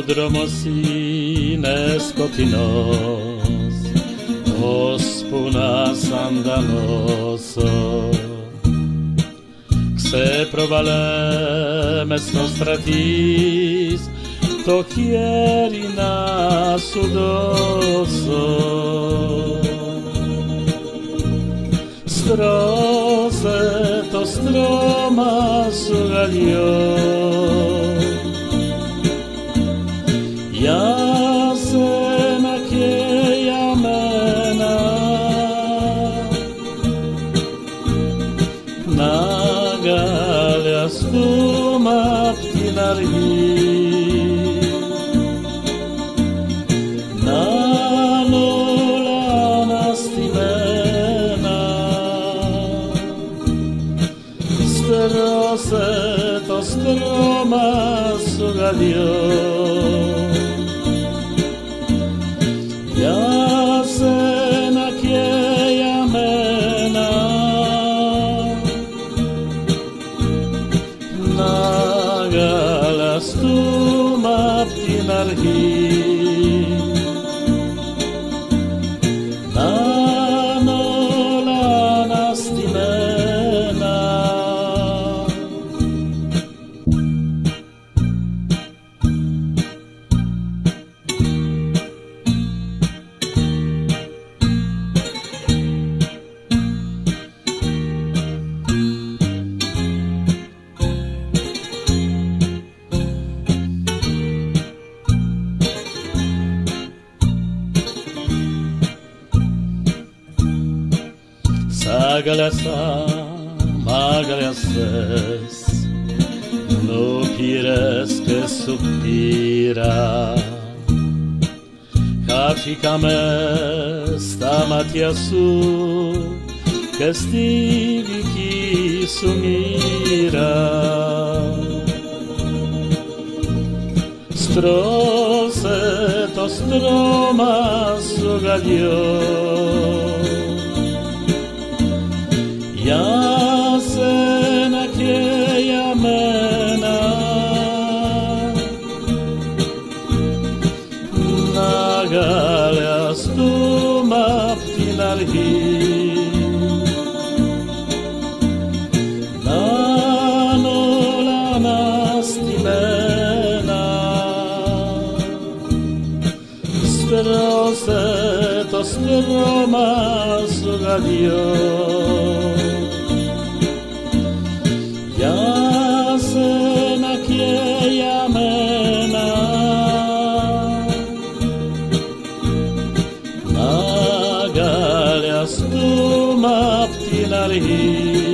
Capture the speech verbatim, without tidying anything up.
Udromos είναι σκοτεινός, ώσπου να σ' ανταμώσω. Ξεπροβαλέ μες στο στρατής, το χέρι να σου δώσω. Στρώσε το στρώμα σου γαλλιό, για σένα και για μένα, να αγκαλιαστούμε απ' την αρχή, να είναι όλα αναστημένα. Στρώσε το στρώμα σου γαλλιό, για σένα και για μένα, να αγκαλιαστούμε απ' την αρχή, να είναι όλα αναστημένα. Σ' αγκαλιάσα, μ' αγκαλιάσες, μου πήρες και σου πήρα. Χάθηκαμε στα μάτια σου και στη δική σου μοίρα. Στρώσε το στρώμα σου γαλλιό, για σένα και για μένα, να αγκαλιαστούμε απ' την αρχή, να είναι όλα αναστημένα. Στρώσε το στρώμα σου γαλλιό, για σένα και για μένα, να αγκαλιαστούμε απ' την αρχή,